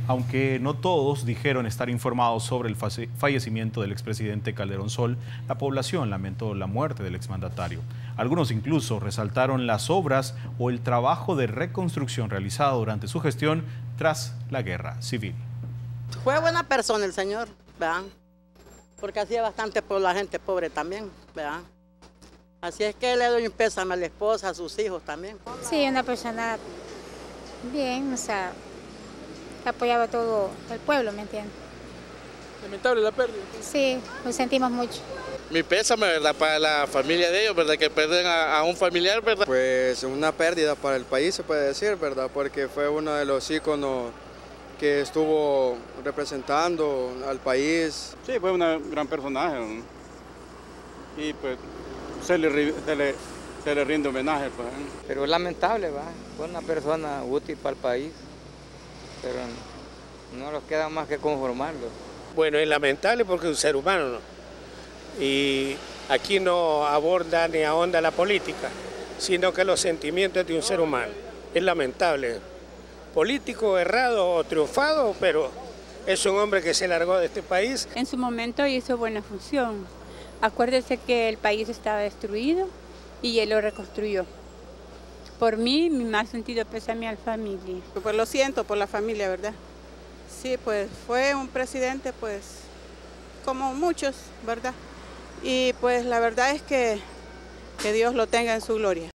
Aunque no todos dijeron estar informados sobre el fallecimiento del expresidente Calderón Sol, la población lamentó la muerte del exmandatario. Algunos incluso resaltaron las obras o el trabajo de reconstrucción realizado durante su gestión tras la guerra civil. Fue buena persona el señor, ¿verdad? Porque hacía bastante por la gente pobre también, ¿verdad? Así es que le doy un pésame a la esposa, a sus hijos también. Sí, una persona bien, o sea, que apoyaba a todo el pueblo, ¿me entiendes? Lamentable la pérdida. Sí, lo sentimos mucho. Mi pésame, ¿verdad?, para la familia de ellos, ¿verdad?, que pierden a un familiar, ¿verdad? Pues una pérdida para el país, se puede decir, ¿verdad?, porque fue uno de los íconos que estuvo representando al país. Sí, fue un gran personaje, ¿no? Y pues se le rinde homenaje. Pues. Pero es lamentable, ¿va? Fue una persona útil para el país, pero no nos queda más que conformarlo. Bueno, es lamentable porque es un ser humano, ¿no? Y aquí no aborda ni ahonda la política, sino que los sentimientos de un ser humano. Es lamentable. Político errado o triunfado, pero es un hombre que se largó de este país. En su momento hizo buena función. Acuérdese que el país estaba destruido y él lo reconstruyó. Por mí, mi más sentido pésame a la familia. Pues lo siento por la familia, ¿verdad? Sí, pues fue un presidente, pues, como muchos, ¿verdad? Y pues la verdad es que Dios lo tenga en su gloria.